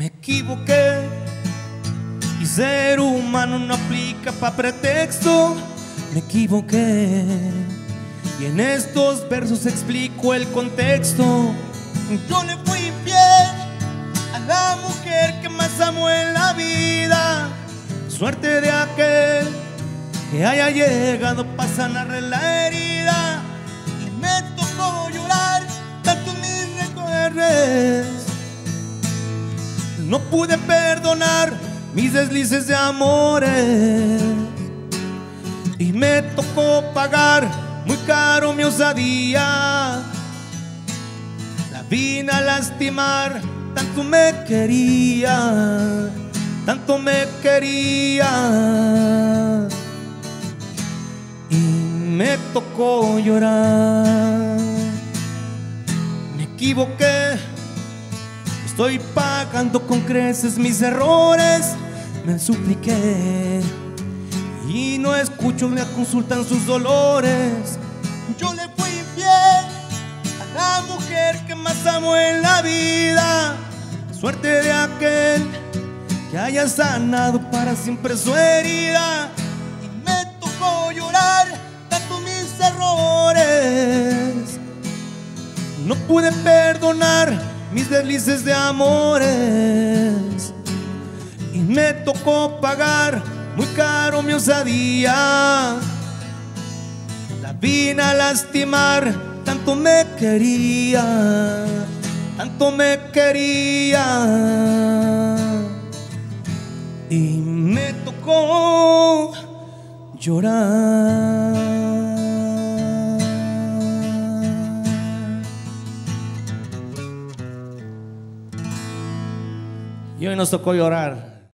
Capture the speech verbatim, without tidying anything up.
Me equivoqué y ser humano no aplica pa' pretexto. Me equivoqué y en estos versos explico el contexto. Yo le fui infiel a la mujer que más amo en la vida. Suerte de aquel que haya llegado pa' sanarle la herida. Y me tocó llorar tanto en mis recuerdos. No pude perdonar mis deslices de amores y me tocó pagar muy caro mi osadía. La vine a lastimar, tanto me quería, tanto me quería, y me tocó llorar. Me equivoqué, estoy pagando con creces mis errores. Me supliqué y no escucho, me consultan sus dolores. Yo le fui infiel a la mujer que más amo en la vida. Suerte de aquel que haya sanado para siempre su herida. Y me tocó llorar tanto mis errores. No pude perdonar mis deslices de amores y me tocó pagar muy caro mi osadía. La vine a lastimar, tanto me quería, tanto me quería, y me tocó llorar. Y hoy nos tocó llorar.